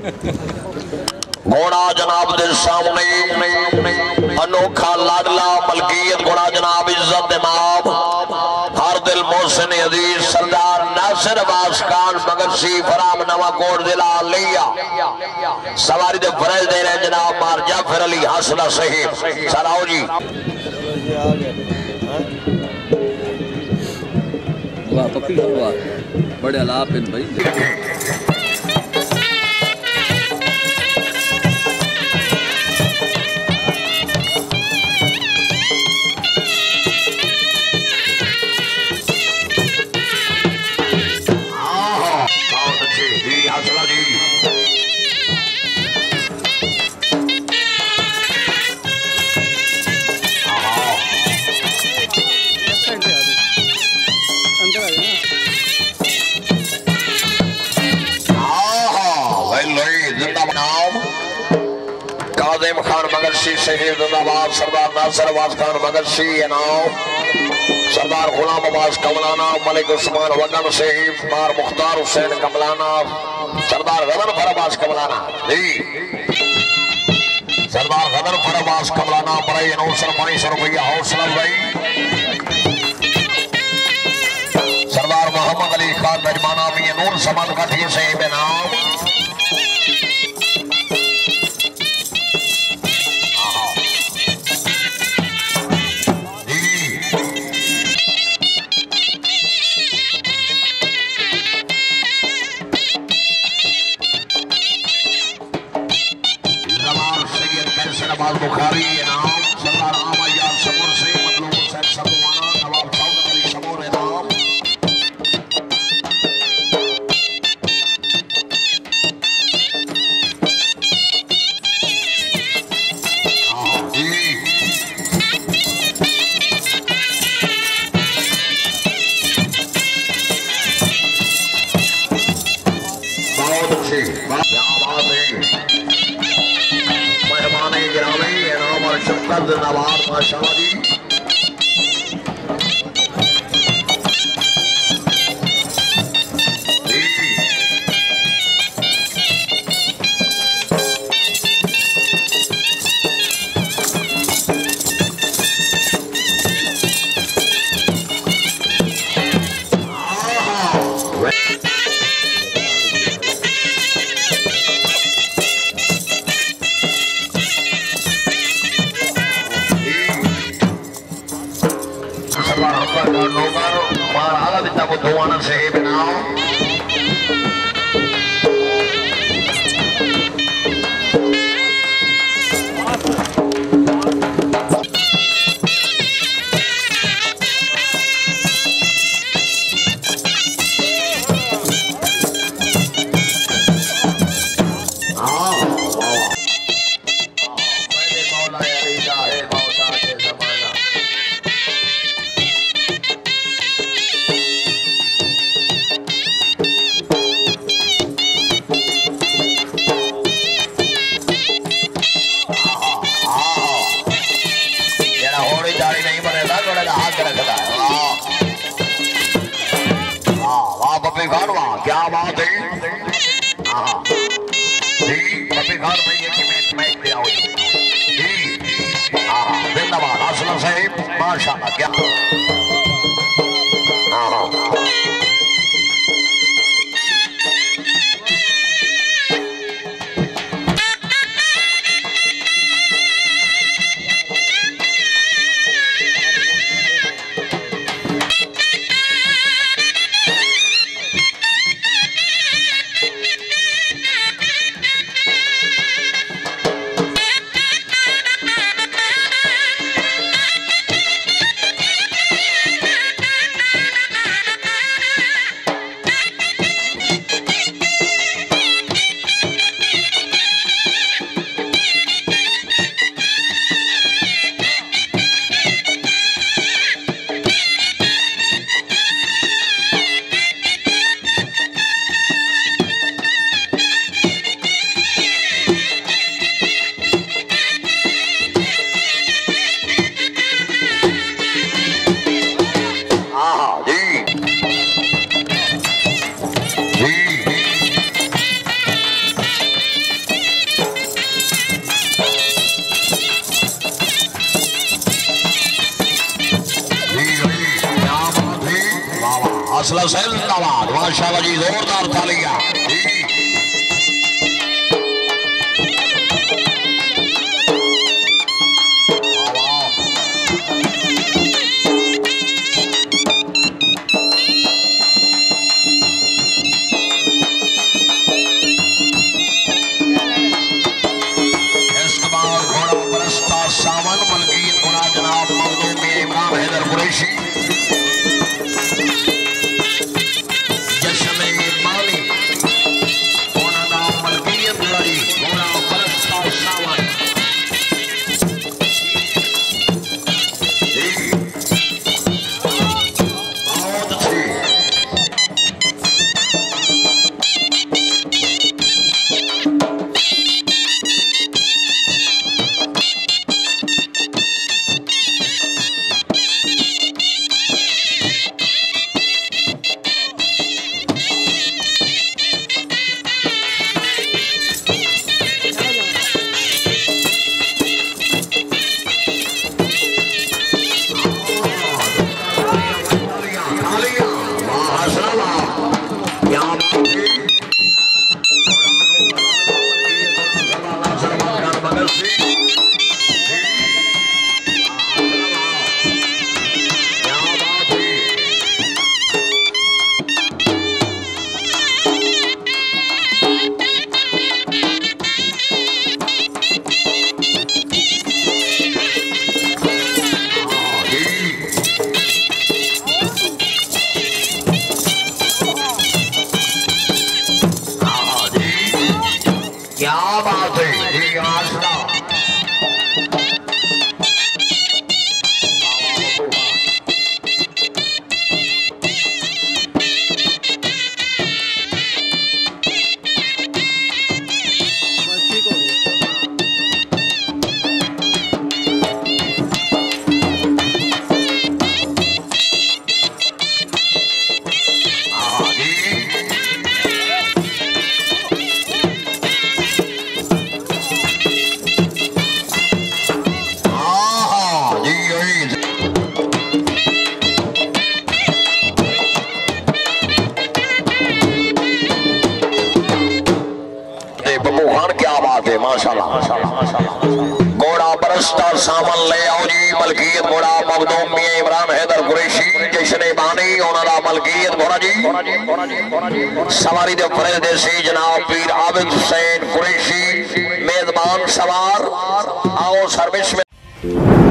घोड़ा जनाब दे सामने अनोखा लाडला मलकियत घोड़ा जनाब इज्जत इमाम हर दिल मोहसिन अजीज सरदार नासिर अब्बास खान मगसी फराम नवाकोट जिला लिया सवारी दे फरेज दे रहे जनाब मार जाफर अली हासला सही सलाओ जी वाह पप्पी वाह बड़े अलाप हैं भाई खान मगसी शहीद जिंदाबाद सरदार नासिर अब्बास खान मगसी इनाम सरदार गुलाम अब्बास कमलाना मलिक उस्मान वगन शहीद मार मुख्तार हुसैन कमलाना सरदार गदर अब्बास कमलाना जी सरदार गदर अब्बास कमलाना बड़े अनौसर 500 रुपया हौसला भाई सरदार मोहम्मद अली खान मेजमाना भी नूर समन का ठीक से इनाम बुखारी इनाम सरदार आमायार समूर से मतलब हुसैन सबवाना नवाब सौदर अली समूर इनाम बहुत अच्छी आवाज है जिंदाबाद माशाअल्लाह जी से बनाओ माशाअल्लाह क्या का जिंदाबाद माशाअल्लाह जी जोरदार तालियां सावन मलकीयत गुना जनाब मखदूम में इमरान हैदर कुरैशी जश्न मेहमानी गुना नाम मलकीयत लड़ी गुना परस्ता सावन बहुत अच्छी घोड़ा बरसता सावन ले आओ जी मलकीयत घोड़ा मखदूम में इमरान हैदर कुरैशी जश्न बानी ओनादा मलकीयत घोड़ा जी सवारी दे फरेज देसी जनाब पीर आबिद हुसैन कुरैशी मेजबान सवार आओ सर्विस में